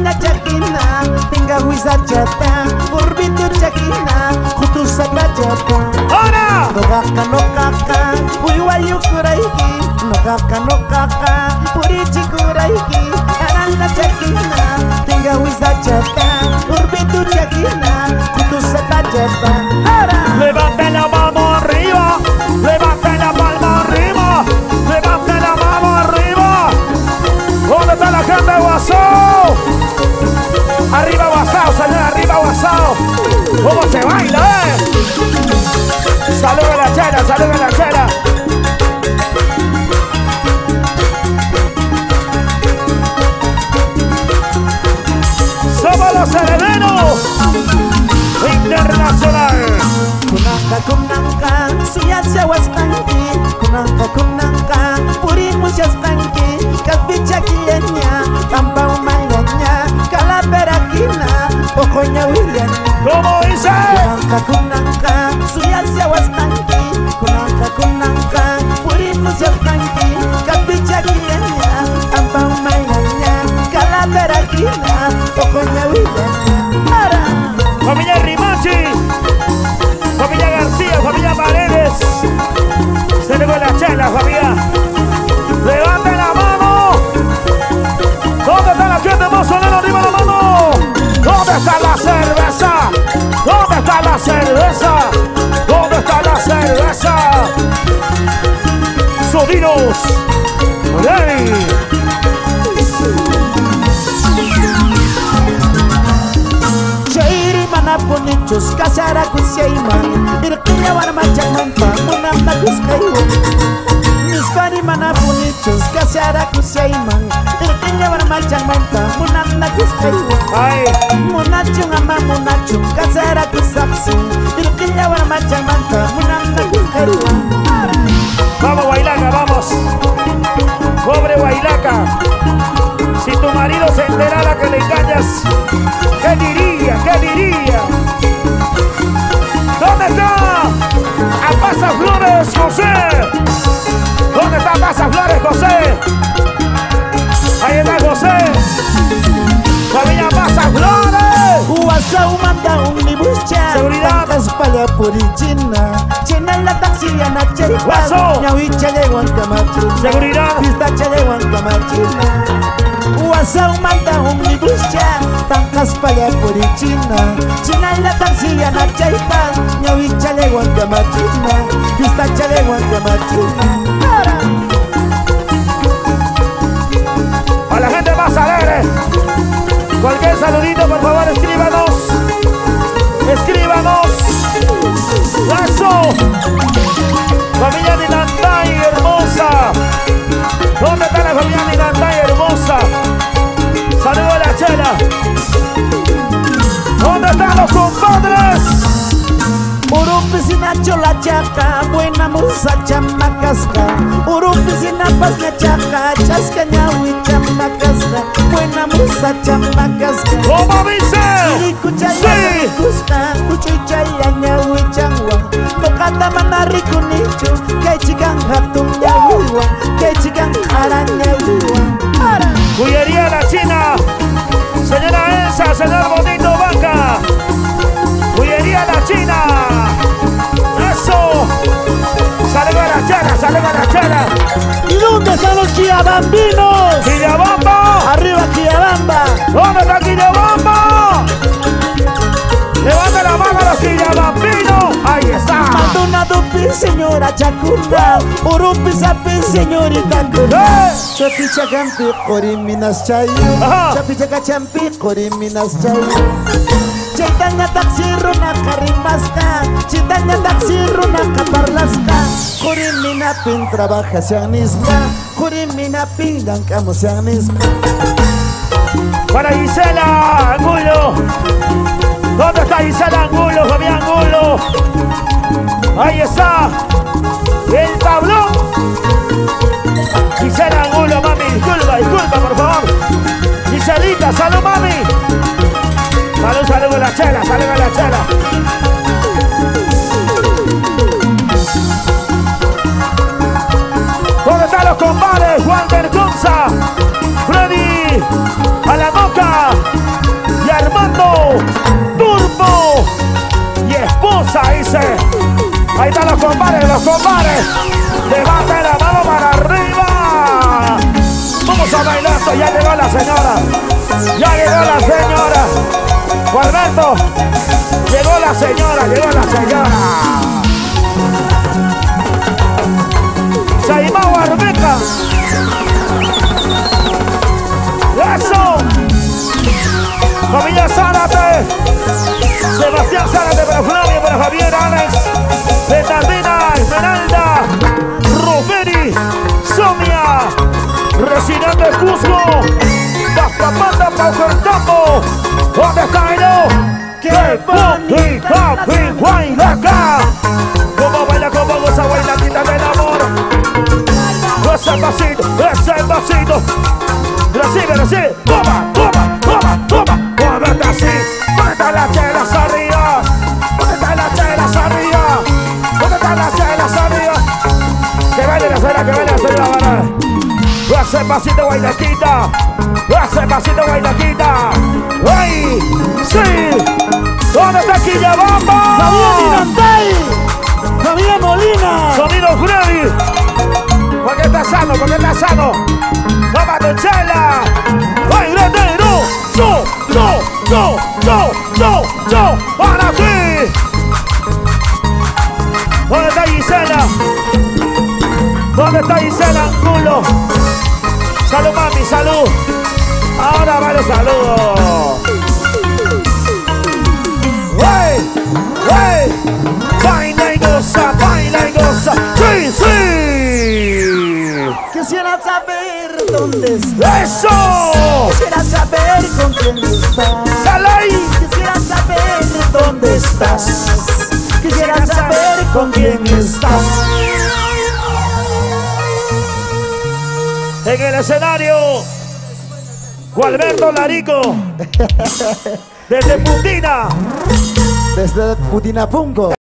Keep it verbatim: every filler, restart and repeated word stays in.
Arana chakina, tenga huiza chata, urbito chakina, kutu sabra chata. ¡Ahora! No kaka no kaka, uiwa yukuraiki, no kaka no kaka, purichi kuraiki. Arana chakina, tenga huiza chata, urbito chakina, kutu sabra chata. Ahora. Levanten la mano arriba, levanten la palma arriba, levanten la mano arriba. ¿Dónde está la gente de Guasao? Arriba Guasao, señor, arriba Guasao. ¿Cómo se baila, eh? Salud a la chela, salud a la chela. Somos los herederos internacional. Kunangka kunangka, siya waspanki. Kunangka kunangka, puri musyaspanki. Kapicha kilenya, tampa umayanya. Kalaperakina, pokonya william. ¿Cómo dice? Kunangka kunangka, siya waspanki. Kunangka kunangka, puri musyaspanki. Kapicha kilenya, tampa umayanya. Kalaperakina, pokonya william. Ara. Familia Rimachi, familia García, familia Paredes. Se le va la chela, familia. Levanten la mano. ¿Dónde está la gente más sonera? Arriba la mano. ¿Dónde está la cerveza? ¿Dónde está la cerveza? ¿Dónde está la cerveza? Sodinos. Ready. Ponichos kasara kusiaiman irkinya war macam mampa munam bagus kayu miskari mana ponichos kasara kusiaiman irkinya war macam mampa munam bagus kayu ay munachung ama munachung kasara kusaksi irkinya war macam mampa munam bagus kayu. Vamos Guailaca, vamos. Pobre Guailaca. Si tu marido se enterara que le engañas, ¿qué diría? ¿Qué diría? ¿Dónde está? A Pasa Flores, José. ¿Dónde está Pasa Flores, José? Ahí está José. Familia Pasa Flores. Wasau manda omnibus cha. Seguridad. Espalha purijina. Chena la taxi ana cheripa. Wasau. Nyawi chale wankamachi. Seguridad. Pista chale wankamachi. Wasau manda omnibus cha. Tangkas espalha purijina. Chena la taxi ana cheripa. Nyawi chale wankamachi. Pista chale wankamachi. A la gente más alegre. Cualquier saludito, por favor, escríbanos. Escríbanos. Eso. Familia Ninantay hermosa. ¿Dónde está la familia Ninantay hermosa? Saludos a la chela. ¿Dónde están los compadres? Urupizina chola chaka, buena musa chamakaska. Urupizina pasna chaka, chaska nyawi chamakaska. Buena musa chamakaska. ¿Cómo dice? Kuchaya kusta, kuchuchaya nyawi changwa. Tokata manari kunichu, kay chigang hatung nyawiwa, kay chigang ara nyawiwa. Ara. Cullería La China. Señora Elsa, señor Bonito Vaca. Cullería La China. Eso. Salga la chela, salga la chela. ¿Y dónde están los Quillabambinos? Quillabamba. Arriba Quillabamba. ¿Dónde está Quillabamba? Levanta la mano a los Quillabambinos. Ahí está. Madonna dupi señora Chacunda. Urupi sapi señorita Cunda. ¡Eh! Chapi chagampi kori minas chayu. Ajá. Chapi chacachampi kori minas chayu. Chaitanya taksi runa karimaska. Chaitanya taksi runa kaparlaska. Kori mina pin trabaja sianisma. Kori mina pin dan kamu sianisma. Para Gisela Angulo. ¿Dónde está Gisela Angulo, Fabián Angulo? Ahí está. El tablón. Gisela Angulo, mami. Disculpa, disculpa, por favor. Giselita, salud, mami. Salud, salud a la chela, salud a la chela. ¿Dónde están los compadres? Walter Gonza, Freddy, a la boca. Levante la mano para arriba. Vamos a bailar. Ya llegó la señora. Ya llegó la señora. Gualberto. Llegó la señora. Llegó la señora. Saimao Arbeca. Eso. Familia Zárate. Sebastián Zárate para Flavio, para Javier, Alex, Betardina, Esmeralda, Ruferi, Somia, Residente Cusco, Bastapata, Paujertambo. ¿Dónde está Eno? ¡Qué bonita Guaylaca! ¿Cómo baila, cómo goza bailatita del amor? Ese pasito, ese pasito. Recibe, recibe. Toma, toma, toma, toma. Muévete así. ¿Dónde están las chelas arriba? ¿Dónde están las chelas arriba? ¿Dónde están las chelas arriba? Que baile la cera, que baile la cera, ¿verdad? Ese pasito bailaquita. Ese pasito bailaquita. ¡Ay! ¡Sí! ¿Dónde está Quillabamba? Javier Mirantay. Javier Molina. Sonido Freddy. Porque está sano, porque está sano. Toma tu chela. ¡Ay, granero! ¡Yo, yo, yo, yo, yo, yo! ¡Para ti! ¿Dónde está Gisela? ¿Dónde está Gisela? Culo. Salud, mami, salud. Ahora va los saludos. ¡Hey! ¡Hey! Baila y goza, baila y goza. ¡Sí, sí! Quisiera saber dónde estás. ¡Eso! Quisiera saber con quién estás. ¡Salay! Quisiera saber dónde estás. Quisiera saber con quién estás. En el escenario, Gualberto Larico. Desde Putina. Desde Putinapunco.